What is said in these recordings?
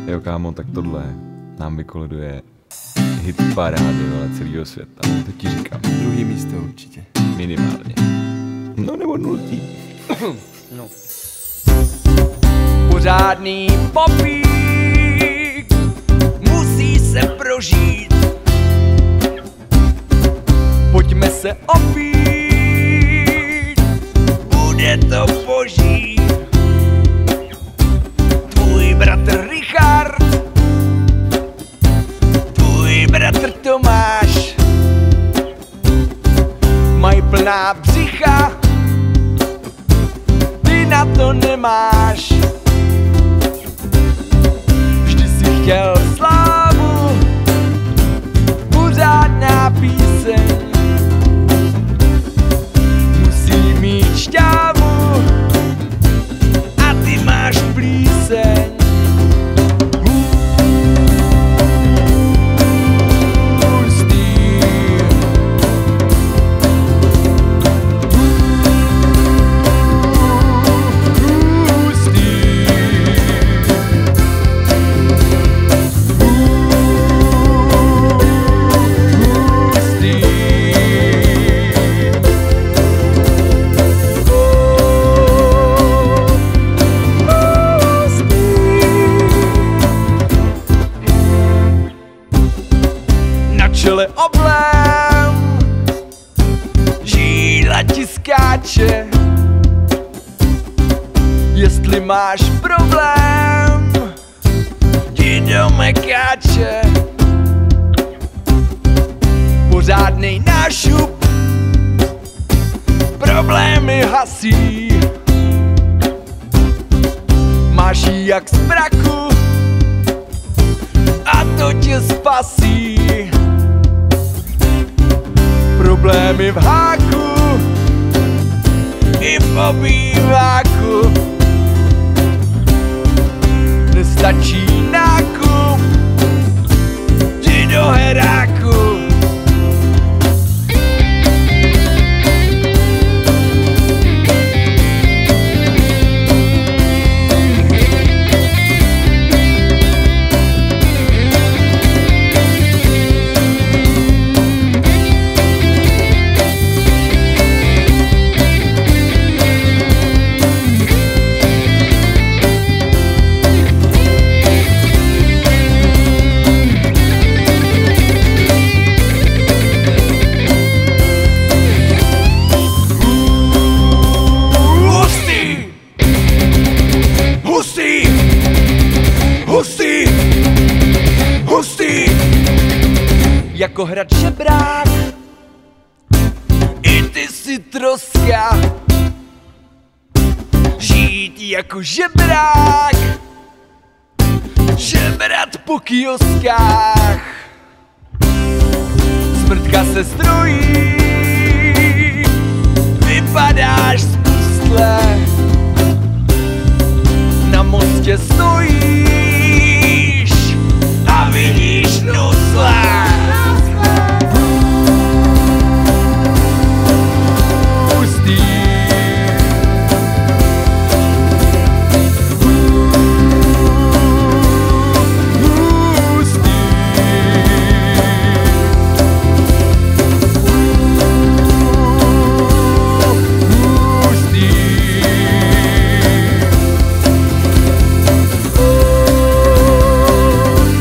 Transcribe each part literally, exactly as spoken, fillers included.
Jo kámo, tak tohle nám vykoleduje hit parády, ale celého světa, to ti říkám. Druhý místo určitě. Minimálně. No nebo nultý. No. Pořádný popík musí se prožít. Pojďme se opít, bude to boží. Tvůj bratr Richard, tvůj bratr Tomáš mají plná břicha, ty na to nemáš. Vždy si chtěl slávu, pořádná píseň musí mít šťávu a ty máš plíseň. Čele oblém, žíla ti skáče. Jestli máš problém, jdi do mekáče. Pořádnej nášup problémy hasí. Máš jí jak z praku a to tě spasí. Problémy v háku i v obýváku, nestačí nákup, jdi do heráku. Jako hrad žebrák, i ty si troska. Žít jako žebrák, žebrat po kioskách. Smrtka se strojí, vypadáš spustle. Na mostě stojíš a vidíš nusle.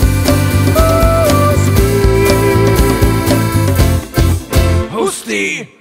Hustý.